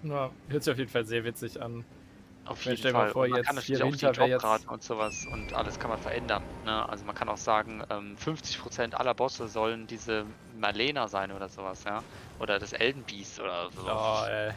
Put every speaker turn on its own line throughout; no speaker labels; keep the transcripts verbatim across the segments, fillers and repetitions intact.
Ja, hört sich auf jeden Fall sehr witzig an.
Auf
Weil
jeden
stell dir mal
Fall.
vor,
Und man kann
jetzt hier
natürlich auch die
hinter wäre
Droprate
jetzt
und so was und alles kann man verändern, ne? Also, man kann auch sagen, ähm, fünfzig Prozent aller Bosse sollen diese Malena sein oder so was, ja? Oder das Elden Beast oder so.
oh, ey.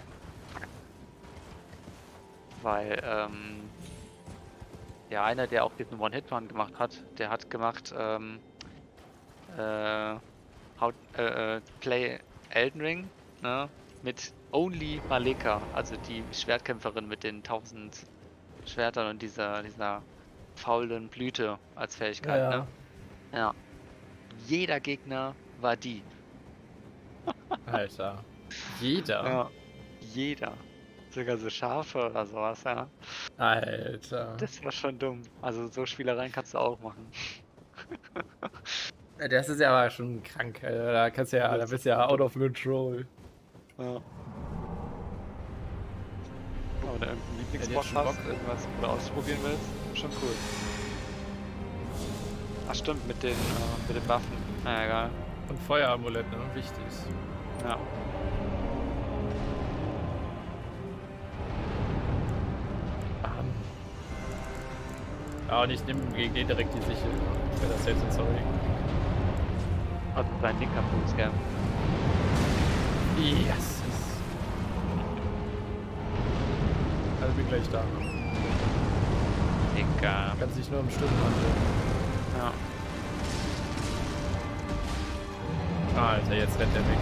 Weil, ähm ja, einer, der auch diesen One-Hit-Man gemacht hat, der hat gemacht, ähm, äh, how äh, äh, play Elden Ring, ne, mit Only Maleka, also die Schwertkämpferin mit den tausend Schwertern und dieser dieser faulen Blüte als Fähigkeit, ne?
Ja,
Ja. Jeder Gegner war die.
Alter. Jeder?
Ja, jeder. Sogar so Schafe oder so was, ja.
Alter.
Das war schon dumm. Also, so Spielereien kannst du auch machen.
Ja, das ist ja aber schon krank, Alter. Da kannst du ja
Das
da
ist
bist du ja
schon
out of
dumm.
control.
Ja. Ja, wenn du irgend 'n
Hätte jetzt
Lieblingsboss
schon Bock.
hast, irgendwas, wo du ausprobieren willst, schon cool. Ach stimmt, mit den, äh mit den Waffen. Na ja, egal.
Und Feueramulett, ne? Wichtig.
Ja.
Bam. Ah, und ich nehme gegen den direkt die Sichel. Ich werde das selbst erzeugen.
Also dein linker Fuß, gell?
Yes. Also bin gleich da.
Digga.
Kann sich nur um Stunden handeln.
Ja.
Ah, Alter, jetzt rennt er weg.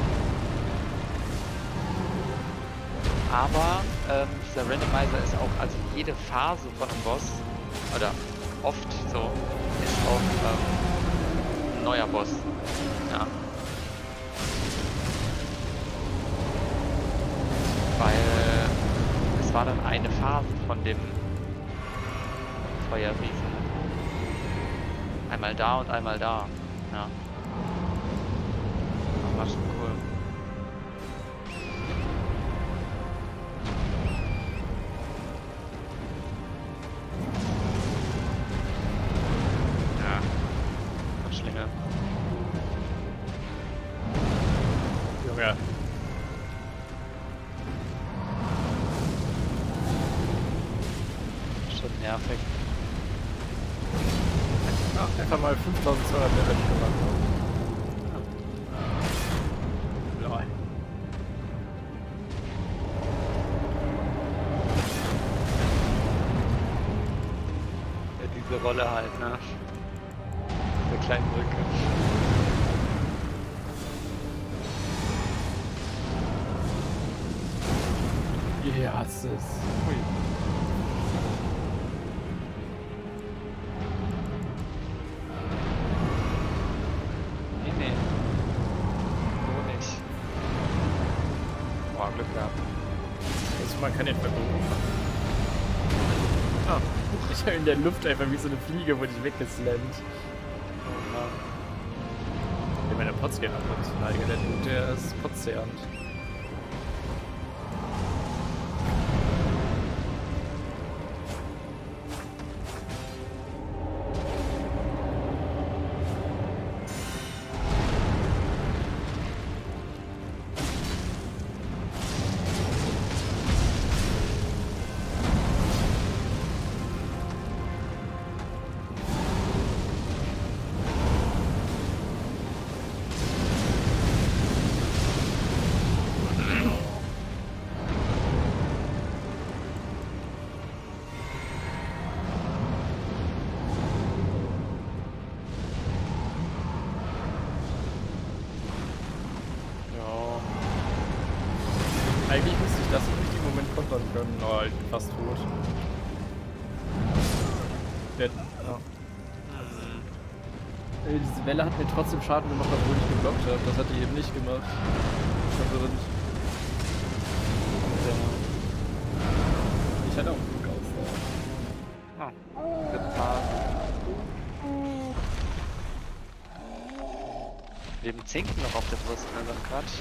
Aber, ähm, dieser Randomizer ist auch, also jede Phase von 'nem Boss oder oft so, ist auch, ähm, 'n neuer Boss. Ja. Weil es war dann eine Phase von dem Feuerriesen. Einmal da und einmal da, ja. War schon cool. Ja, Verschlinge.
Junge.
Schon nervig.
Ah, einfach mal fünftausendzweihundert Damage gemacht. Lol.
Ja, diese Rolle halt, ne? Diese kleinen Brücke.
Hier hast es.
Ui. Ne, ne. So nicht. Boah, Glück gehabt.
Also man kann den verbogen. Ah, ich habe in der Luft einfach wie so eine Fliege, wurde ich weggeslammt.
Oh Mann.
Ja, meine Potscan abkommt. Nein, der Dude, der ist potzerrend.
Ja.
Eigentlich müsste ich das im richtigen Moment kontern können. Oh, ich bin fast tot. Der, ja.
Mhm.
Ey, diese Welle hat mir trotzdem Schaden gemacht, obwohl ich geblockt habe. Das hat die eben nicht gemacht. Verwirrend. Ich hatte auch Glück auf.
Ah, getan. Neben Zinken noch auf der Brust, ne, so ein Quatsch.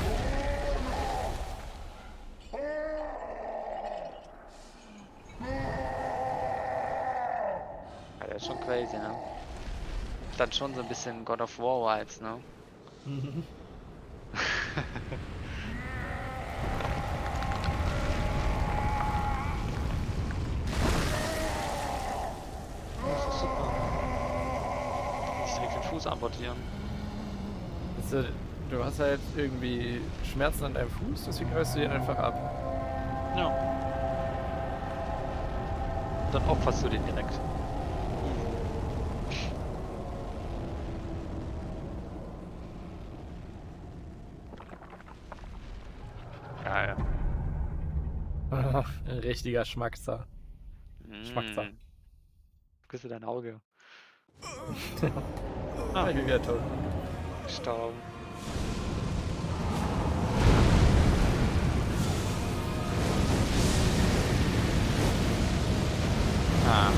Ja, der ist schon crazy, ne? Dann schon so ein bisschen God of War Vibes, ne?
Mhm.
Fuß amputieren.
Also, du hast halt irgendwie Schmerzen an deinem Fuß, deswegen hörst du ihn einfach ab.
Ja. Und dann opferst du den direkt. Geil.
Ein richtiger Schmackser. Schmackser.
Mm. Küsse dein Auge.
Ah, ich bin wieder tot.
Gestorben. Ah.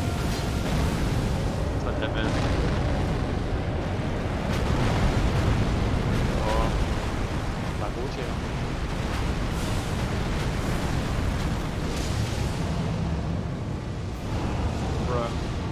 So ein Level. Oh. War gut hier. Bruh.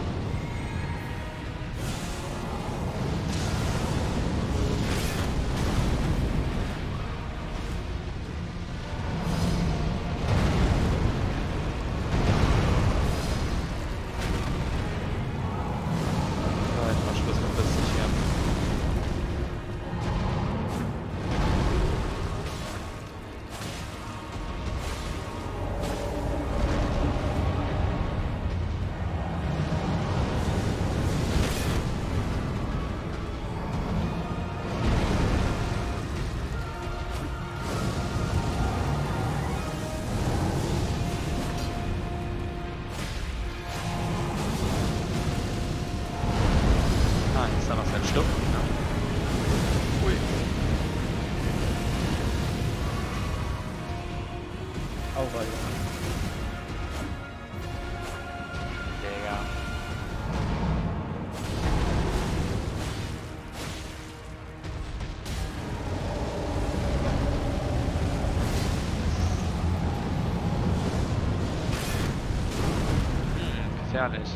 Ist da noch sein Schluck? Ja. Ui.
Aua, ja.
Digga. Hm, gefährlich.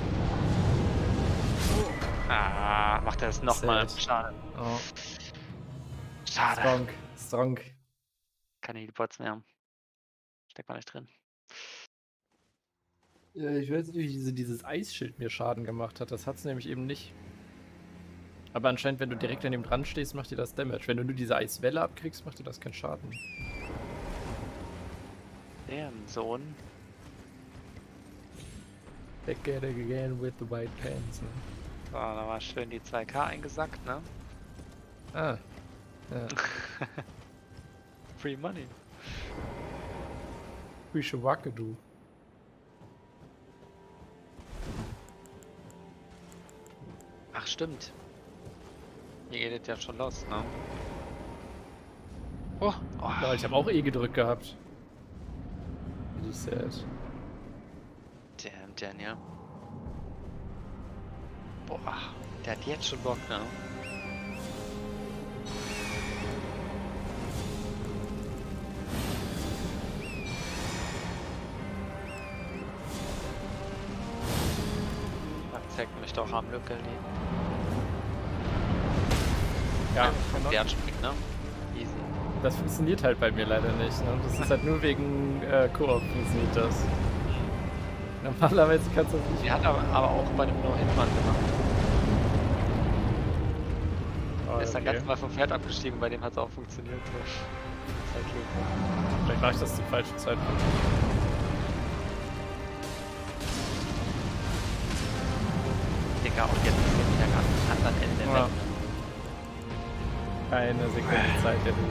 Ah, macht er es nochmal. Schade.
Oh.
Schade.
Strong. Strong.
Keine Healbots mehr. Steckt mal nicht drin.
Ja, ich weiß nicht, wie diese, dieses Eisschild mir Schaden gemacht hat. Das hat es nämlich eben nicht. Aber anscheinend, wenn du direkt an dem dran stehst, macht dir das Damage. Wenn du nur diese Eiswelle abkriegst, macht dir das keinen Schaden.
Damn, Sohn.
Back at it again with the white pants, ne?
So, da war schön die zwei K eingesackt, ne?
Ah. Ja.
Free Money.
Wie Schwacke, du.
Ach, stimmt. Hier geht es ja schon los, ne? Oh, oh.
Ja, ich habe auch E gedrückt gehabt. Wie sad.
Damn, Daniel. Boah, der hat jetzt schon Bock, ne? Zeig mich doch am Lücke.
Ja,
vom Wert springt, ne? Easy.
Das funktioniert halt bei mir leider nicht, ne? Das ist halt nur wegen äh, Koop funktioniert das. Normalerweise kannst du das nicht.
Die hat aber, aber auch bei dem No-Hit-Mann gemacht.
Oh,
Er ist dann
okay.
ganz mal vom Pferd abgestiegen, bei dem hat es auch funktioniert. Okay.
Vielleicht mache ich das zum falschen Zeitpunkt.
Digga, und jetzt ist er wieder am anderen Ende
Ja.
weg.
Keine Sekunde Zeit, der du.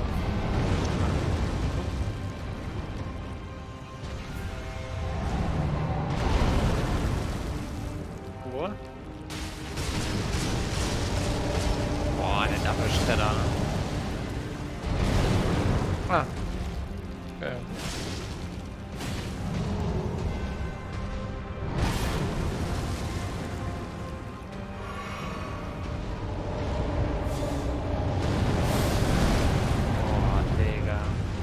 Wo? Boah, der Double-Shredder.
Ah. Okay.
Boah, Digga.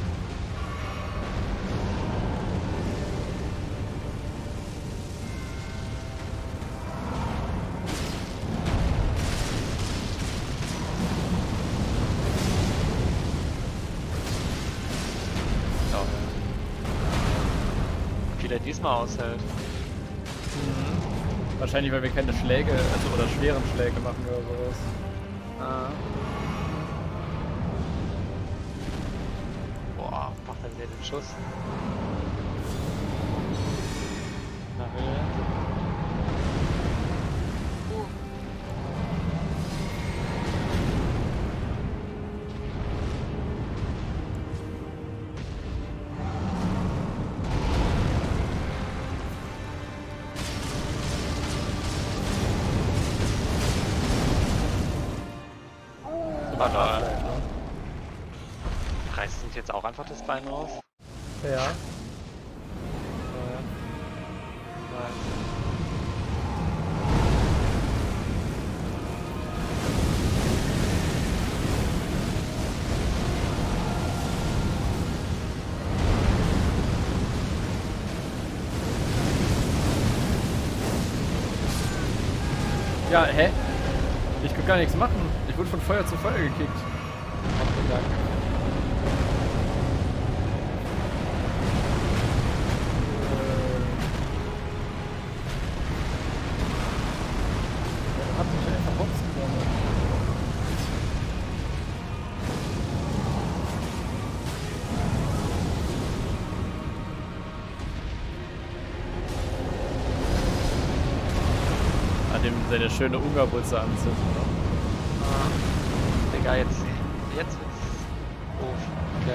So. Wie viel er diesmal aushält.
Mhm. Wahrscheinlich, weil wir keine Schläge, also oder schweren Schläge machen oder sowas.
Ah. Boah, macht er wieder den Schuss. Na, Höhe. Uh. Aber reißt sich jetzt auch einfach das Bein raus?
Ja.
Ja.
Ja, hä? Ich kann gar nichts machen. Ich wurde von Feuer zu Feuer gekickt.
Vielen Dank.
Äh, hab mich einfach hops genommen. An dem seine schöne Ungarputze anzünden, ne?
Ah. Digga, jetzt, jetzt wird's doof. Okay.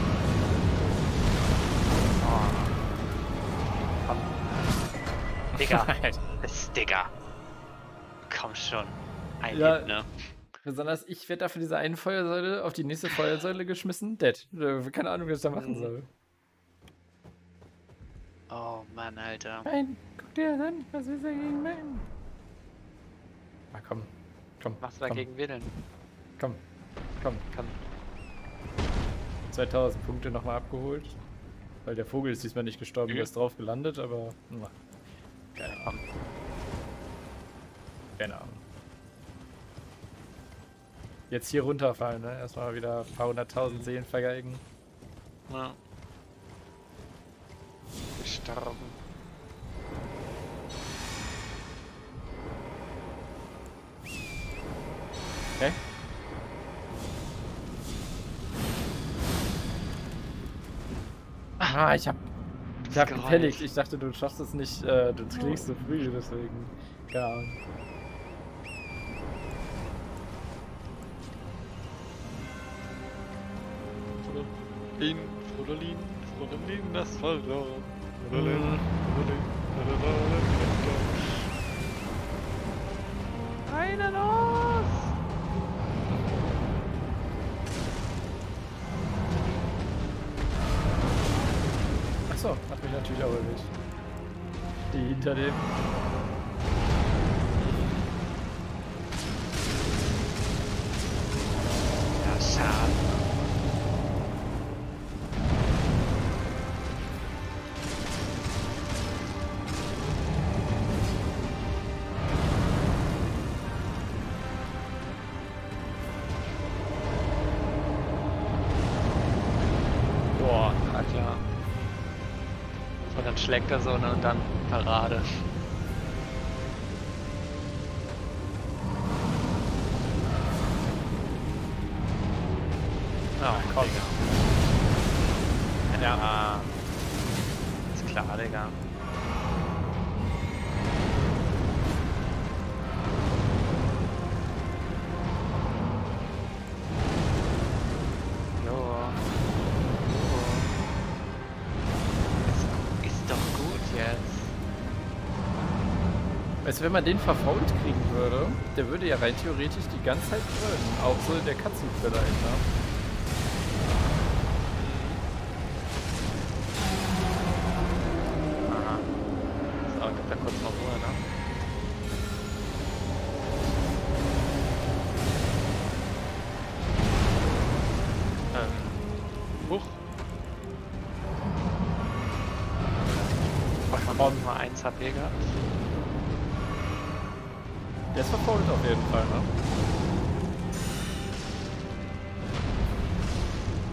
Oh. Komm. Digga. Das Digga. Komm schon. Ein
Ja.
Hit, ne?
Besonders ich werde da von dieser einen Feuersäule auf die nächste Feuersäule geschmissen. Dead. Äh, Keine Ahnung, was ich da machen
Mhm.
soll.
Oh Mann, Alter.
Nein, guck dir das an. Was willst du dagegen machen? Ah, komm. Komm.
Was
komm,
dagegen willen?
Komm. Komm.
Komm.
zweitausend Punkte nochmal abgeholt. Weil der Vogel ist diesmal nicht gestorben,
Mhm.
der ist drauf gelandet, aber. Na, keine Ahnung. Keine Ahnung. Jetzt hier runterfallen, ne? Erstmal wieder ein paar hunderttausend Seelen vergeigen.
Ja. Gestorben.
Hä? Ah, ich hab. Ich hab
Geräusch.
gepanikt. Ich dachte, du schaffst es nicht, äh, du kriegst so früh, deswegen. Keine Ahnung.
Fridolin, Fridolin, Fridolin, das verloren.
Mhm.
Eine los!
Achso, hat mich natürlich auch erwischt. Die hinter dem.
Ja, schade.
Boah.
Ja, klar. Und dann schlägt er so ne, und dann Parade. Ja,
komm.
Digga. Ja. Ist klar, Digga. Jo. Jo. Ist, ist doch gut jetzt.
Weißt du, wenn man den verfault kriegen würde, der würde ja rein theoretisch die ganze Zeit brüllen. Auch so in der Cutscene vielleicht, ne?
Aha. So, gibt da kurz noch Ruhe, ne? Ähm. Huch. Was haben wir nur eins H P gehabt?
Der ist verfault auf jeden Fall, ne?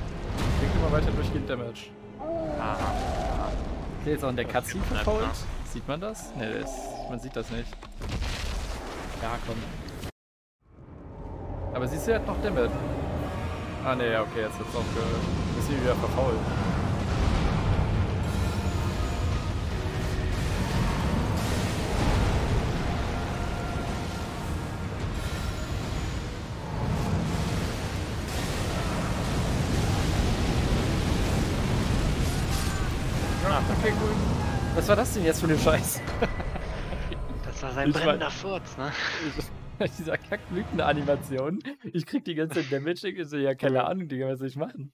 Kriegt immer weiter durchgehend Damage.
Aha.
Der ist auch in der
Das
Cutscene
gibt man
verfault.
nicht,
Sieht man das? Ne, das, man sieht das nicht. Ja, komm. Aber siehst du, er hat noch Damage. Ah ne, ja, okay, jetzt hat's aufgehört. Ist sie wieder verfault. Ah, okay, cool. Was war das denn jetzt für eine Scheiße?
Das war sein
Ich
brennender
mein-
Furz, ne?
Dieser Kackblüten-Animation. Ich krieg die ganze Zeit Damage. Ich so, ja, keine
Ja.
Ahnung, Digga, was soll ich machen?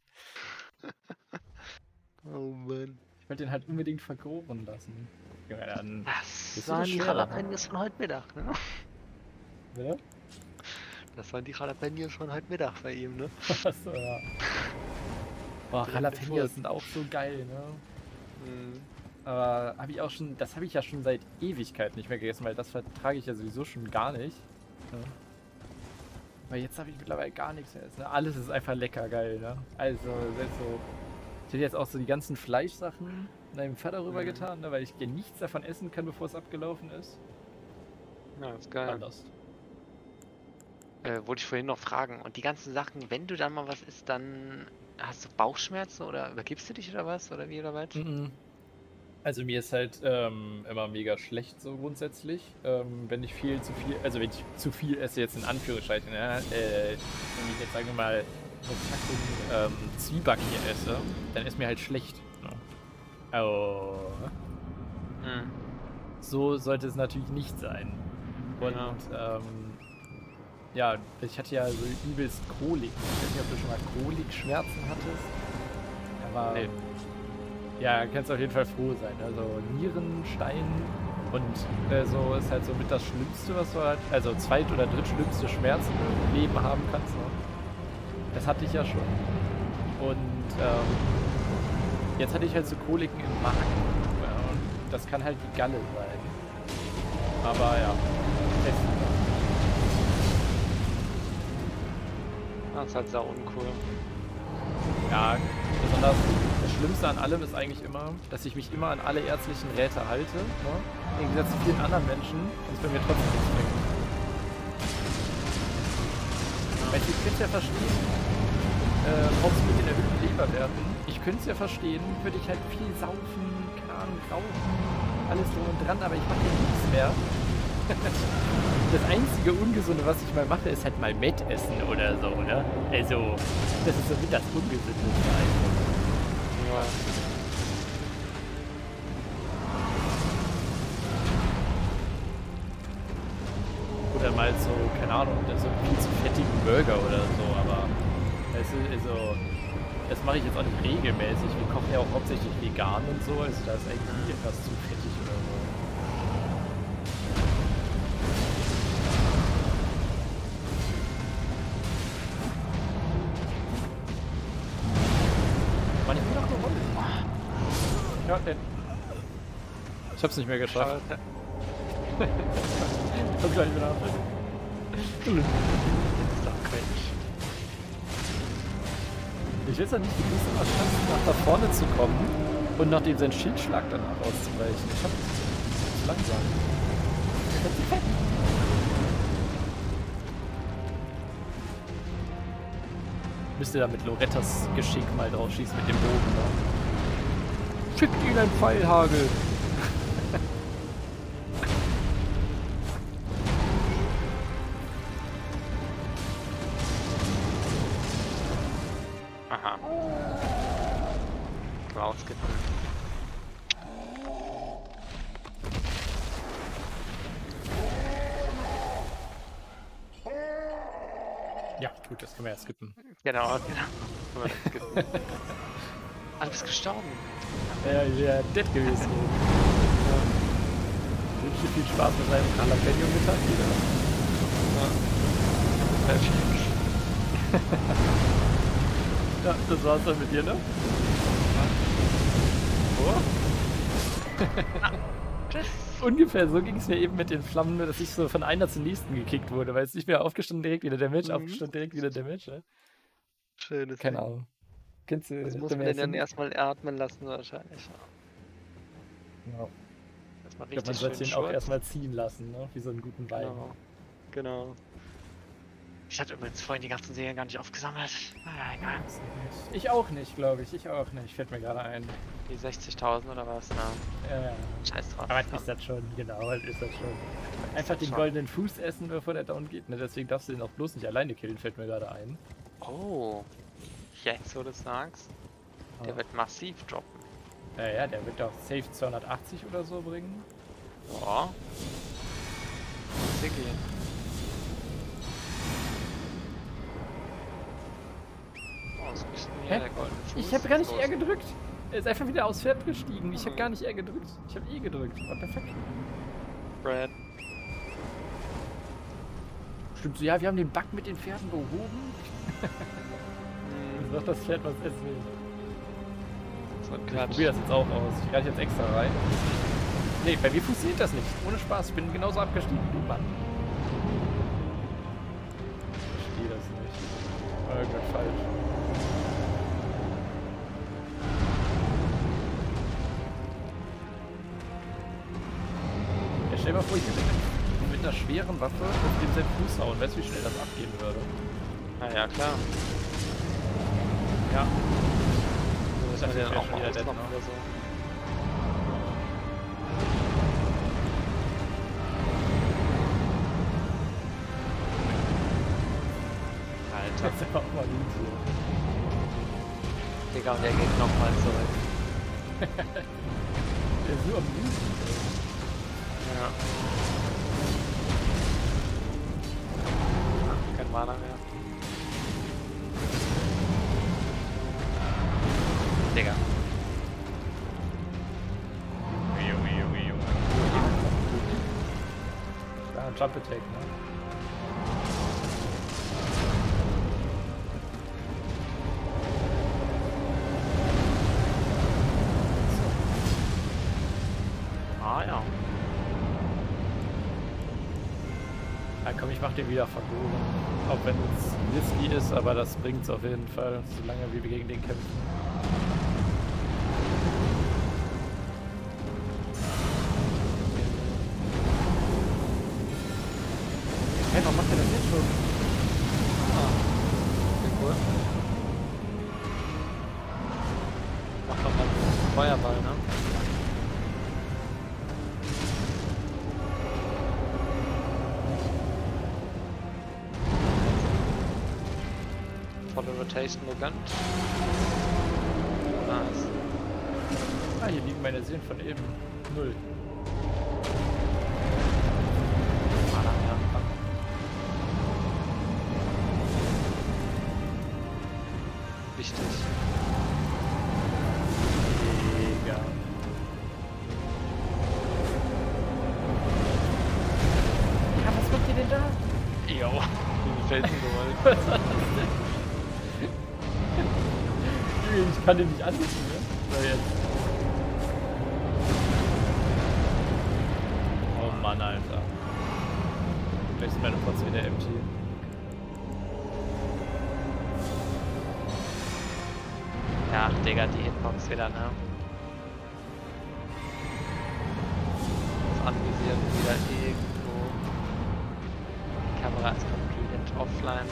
Oh Mann.
Ich wollte den halt unbedingt vergroben lassen. Junge, dann.
Das
Bist du
waren
das
die
schwerer, ne?
Jalapenos von heute Mittag, ne?
Ja?
Das waren die Jalapenos von heute Mittag bei ihm, ne?
Achso, ja. Boah,
Brennende
Jalapenos
Furz.
sind auch so geil, ne?
Mhm.
Aber habe ich auch schon, das habe ich ja schon seit Ewigkeit nicht mehr gegessen, weil das vertrage ich ja sowieso schon gar nicht. Ja. Aber jetzt habe ich mittlerweile gar nichts mehr. Ne? Alles ist einfach lecker geil, ne? Also, selbst so. Ich hätte jetzt auch so die ganzen Fleischsachen meinem Vater rüber
Mhm.
getan, ne? Weil ich dir nichts davon essen kann, bevor es abgelaufen ist.
Ja, ist geil.
Anders.
Äh, wollte ich vorhin noch fragen. Und die ganzen Sachen, wenn du dann mal was isst, dann hast du Bauchschmerzen oder übergibst du dich oder was? Oder wie oder was?
Mhm. Also mir ist halt ähm, immer mega schlecht so grundsätzlich, ähm, wenn ich viel zu viel, also wenn ich zu viel esse jetzt in Anführungszeichen, ja, äh, wenn ich jetzt sagen wir mal eine Packung ähm, Zwiebacken hier esse, dann ist mir halt schlecht. Ne? Oh,
Mhm.
so sollte es natürlich nicht sein. Und
Ja.
ähm, ja, ich hatte ja so übelst Kolik. Ich weiß nicht, ob du schon mal Kolikschmerzen hattest. Aber
Nee.
ja, kannst auf jeden Fall froh sein. Also Nierenstein und äh, so ist halt so mit das Schlimmste, was du halt, also zweit- oder drittschlimmste Schmerzen im Leben haben kannst. Ne? Das hatte ich ja schon. Und ähm, jetzt hatte ich halt so Koliken im Magen. Ja, und das kann halt die Galle sein. Aber ja, testen.
Das ist halt sau uncool.
Ja, besonders das Schlimmste an allem ist eigentlich immer, dass ich mich immer an alle ärztlichen Räte halte. Ne? Im Gegensatz zu vielen anderen Menschen und es bei mir trotzdem nichts bringt. Weil ich könnte es ja verstehen, äh, auch mit den erhöhten Leberwerten, ich könnte es ja verstehen, würde ich halt viel saufen, keine Ahnung, rauchen, alles drum und dran, aber ich mache ja nichts mehr. Das einzige Ungesunde, was ich mal mache, ist halt mal Mett essen oder so, ne? Also, das ist so mit das Ungesündeste eigentlich.
Ja.
Oder mal so, keine Ahnung, so einen viel zu fettigen Burger oder so, aber es ist, also, das mache ich jetzt auch nicht regelmäßig. Wir kochen ja auch hauptsächlich vegan und so, also da ist eigentlich nie etwas zu fettig oder so. Mann, ich bin doch gewonnen. Ja, okay. Ich hab's nicht mehr geschafft.
Schade.
Komm gleich wieder ab.
Das ist doch Quatsch.
Ich will es ja nicht genießen, aber Chancen nach da vorne zu kommen und nachdem sein Schildschlag danach auszuweichen. Ich hab das zu langsam. Müsste da mit Lorettas Geschick mal drauf schießen mit dem Bogen. Ne? Schickt ihn ein Pfeilhagel.
Aha. Rausgekommen.
Ja, gut, das können wir ja skippen.
Genau, genau. Ah, du bist gestorben.
Ja, ich wäre dead gewesen. Ja. Ich wünsche dir viel Spaß mit deinem Jalapeno-Mittag wieder.
Perfekt.
Ja, das war's dann mit dir, ne? Oh.
Tschüss.
Ungefähr so ging es mir eben mit den Flammen, nur dass ich so von einer zur nächsten gekickt wurde, weil es nicht mehr aufgestanden, direkt wieder Damage,
Mhm.
aufgestanden, direkt wieder Damage. Ne?
Schönes
Keine
Ding.
Ahnung. Kennst du
Das muss
du
man
mehr
den dann
Sinn?
erstmal atmen lassen wahrscheinlich.
Ja.
Erstmal
Ich glaube, man
richtig
sollte
schön
ihn auch
Schurz.
erstmal ziehen lassen, ne? Wie so einen guten Wein.
Genau. Genau. Ich hatte übrigens vorhin die ganzen Serien gar nicht aufgesammelt. Naja, egal.
Ich auch nicht, glaube ich. Ich auch nicht. Fällt mir gerade ein.
Die sechzigtausend oder was? Na,
Ja, ja.
scheiß drauf.
Aber was ist das schon? Genau, was ist das schon? Einfach den
schon.
goldenen Fuß essen, bevor der down geht. Ne? Deswegen darfst du den auch bloß nicht alleine killen, fällt mir gerade ein.
Oh. Jetzt, wo du es sagst. Der
Ja.
wird massiv droppen.
Ja, ja, der wird doch safe zweihundertachtzig oder so bringen.
Ja. Ziggy. Oh, was ist denn hier
Hä?
der goldene Fuß?
Ich habe gar nicht
Los.
R gedrückt. Er ist einfach wieder aufs Pferd gestiegen. Ich habe gar nicht R gedrückt. Ich habe E gedrückt. War perfekt.
Brad.
Stimmt so, ja, wir haben den Bug mit den Pferden behoben. Jetzt macht das Pferd was essen will.
So ein
Ich
Quatsch.
probiere das jetzt auch aus. Ich reite jetzt extra rein. Nee, bei mir funktioniert das nicht. Ohne Spaß. Ich bin genauso abgestiegen wie du, Mann. Ich verstehe das nicht. War irgendwas falsch. Ja, stell dir mal vor, ich würde mit, mit einer schweren Waffe auf dem seinen Fuß hauen. Weißt du, wie schnell das abgehen würde?
Na ja, klar.
Ja.
Das
Das
wir den
wär
auch
schon
mal
wieder dead,
auskommen
ne?
oder so. Alter.
Das ist auch mal gut hier.
Digga, und der geht nochmal zurück.
Der ist nur am Lügen.
Ja. Ach, kein Mana mehr. Digga.
Junge, Junge, Junge. Ja, ein Jump Attack, ne?
Ah ja.
Ja, komm, ich mach den wieder verloren. Auch wenn es risky ist, aber das bringt's auf jeden Fall, solange wie wir gegen den kämpfen. Hä, warum macht der das jetzt schon?
Ah. Okay, cool. Mach doch mal einen Feuerball, ne? Volle Rotation gegönnt. Nice.
Ah, hier liegen meine Seelen von eben. Null.
Mana mehr. Wichtig.
Mega. Ja, was macht ihr denn da?
Jo. Den Felsen geholt.
Was ist das denn? Ich kann den nicht anrufen, ne? So jetzt. Oh Mann, Alter. Gleich sind meine Pots wieder empty.
Ja, Digga, die Hitbox wieder, ne? Das anvisiert wieder irgendwo. Die Kamera ist komplett offline.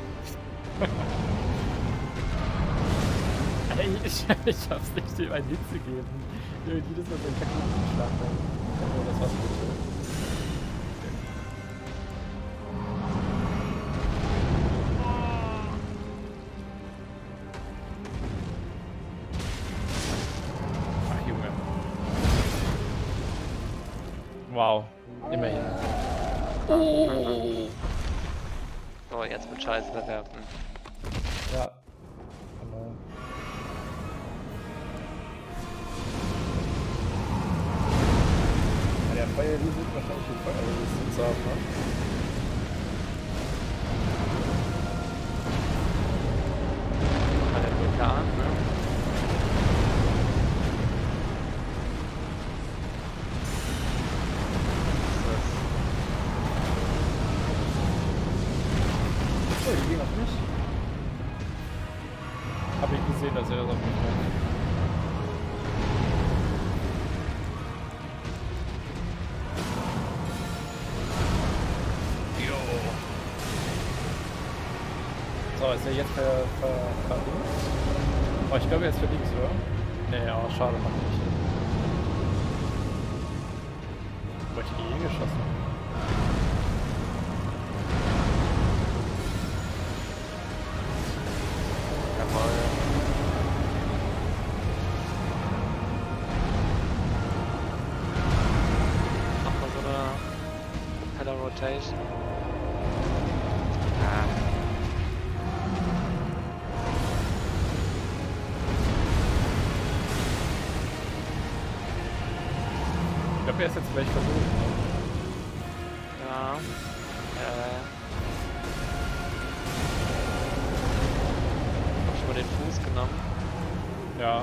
Ey, ich, ich schaff's nicht, dem einen Hit zu geben. Irgendwie jedes Mal so ein Kakao-Schlag. Oh, das war's gut. Ach, Junge. Wow. Immerhin.
So, jetzt mit Scheiße bewerfen.
Ja. Genau. Ja, der Feuerriese wird wahrscheinlich die Feuerriese zu haben, ne?
Mal der Vulkan, ne?
Oh, die gehen auf mich. Hab ich gesehen, dass er das auf mich macht. Oh, ist er jetzt für, für, für links? Oh, ich glaube, er ist für links, oder? Nee, oh, schade, noch nicht. Wollte ich die eh geschossen?
Jawohl. Mach mal so eine Propeller Rotation. Ja.
Ich glaube, er ist jetzt gleich versucht.
Ja. Äh. Hab schon mal den Fuß genommen.
Ja.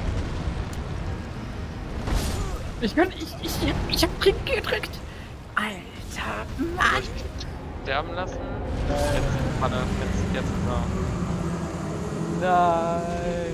Ich kann, ich, ich, ich hab Trink gedrückt. Alter,
Soll
Mann.
ich mich sterben lassen?
Nein.
Jetzt, Panne, jetzt, jetzt, so.
Nein.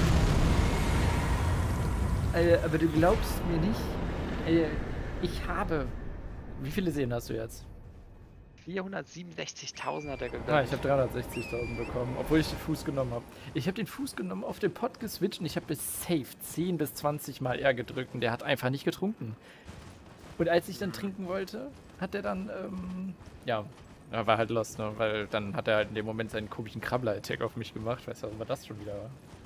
Äh, aber du glaubst mir nicht. Äh, ich habe.
Wie viele Seen hast du jetzt?
vierhundertsiebenundsechzigtausend hat er gegönnt.
Ah, ich habe dreihundertsechzigtausend bekommen, obwohl ich den Fuß genommen habe. Ich habe den Fuß genommen, auf den Pott geswitcht und ich habe bis safe zehn bis zwanzig Mal R gedrückt und der hat einfach nicht getrunken. Und als ich dann trinken wollte, hat er dann, ähm, ja, er war halt lost, ne? Weil dann hat er halt in dem Moment seinen komischen Krabbler-Attack auf mich gemacht. Weißt du, was war das schon wieder war?